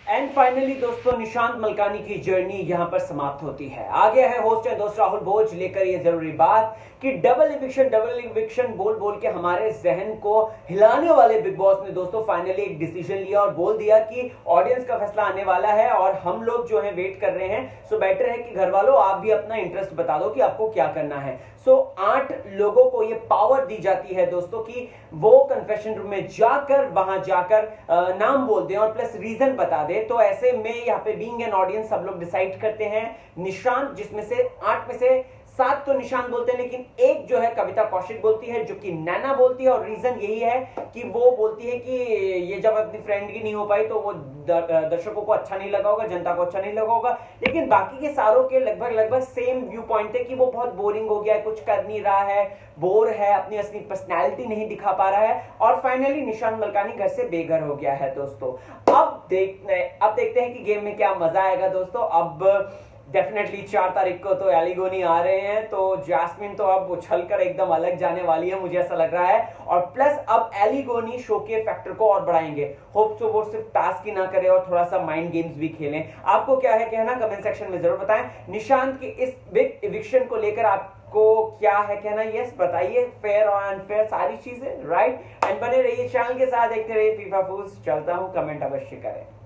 And finally दोस्तों निशांत मलकानी की journey यहां पर समाप्त होती है। आ गया है होस्ट एंड दोस्त राहुल भोज लेकर ये जरूरी बात कि डबल इविक्शन बोल बोल के हमारे जहन को हिलाने वाले बिग बॉस ने दोस्तों फाइनली एक डिसीजन लिया और बोल दिया कि ऑडियंस का फैसला आने वाला है और हम लोग जो है वेट कर रहे हैं। सो बेटर है कि घर वालों आप भी अपना इंटरेस्ट बता दो कि आपको क्या करना है। सो 8 लोगों को ये पावर दी जाती है दोस्तों कि वो कन्फेशन रूम में जाकर वहां जाकर नाम बोल दें और प्लस रीजन बता दें। तो ऐसे में यहाँ पे बीइंग एन ऑडियंस सब लोग डिसाइड करते हैं निशांत, जिसमें से 8 में से 7 तो निशांत बोलते हैं, लेकिन एक जो है कविता कौशिक बोलती है, जो कि नैना बोलती है। और रीजन यही है कि वो बोलती है कि ये जब अपनी फ्रेंड की नहीं हो पाई तो वो दर्शकों को अच्छा नहीं लगा होगा, जनता को अच्छा नहीं लगा होगा। लेकिन बाकी के सारों के लगभग सेम व्यू पॉइंट है कि वो बहुत बोरिंग हो गया है, कुछ कर नहीं रहा है, बोर है, अपनी असली पर्सनैलिटी नहीं दिखा पा रहा है। और फाइनली निशांत मलकानी घर से बेघर हो गया है दोस्तों। अब देखते हैं कि गेम में क्या मजा आएगा दोस्तों। अब डेफिनेटली 4 तारीख को तो एलिगोनी आ रहे हैं, तो जैस्मिन तो अब उछलकर एकदम अलग जाने वाली है, मुझे ऐसा लग रहा है। और प्लस अब एलिगोनी शो के फैक्टर को और बढ़ाएंगे। होप सो वो सिर्फ टास्क ही ना करे और थोड़ा सा माइंड गेम्स भी खेलें। आपको क्या है कहना, कमेंट सेक्शन में जरूर बताएं। निशांत की इस बिग इविक्शन को लेकर आपको क्या है कहना, यस बताइए। फेयर और अनफेयर सारी चीजें, राइट। एंड बने रहिए चैनल के साथ, देखते रहिए फीफा फूड्स। चलता हूं, कमेंट अवश्य करें।